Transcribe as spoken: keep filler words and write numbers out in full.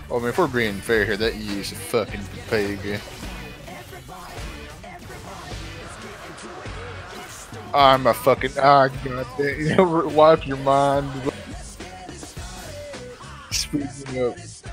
I mean, if we're being fair here, that E is a fucking pig. I'm a fucking ah god damn, wipe your mind. Speaking up.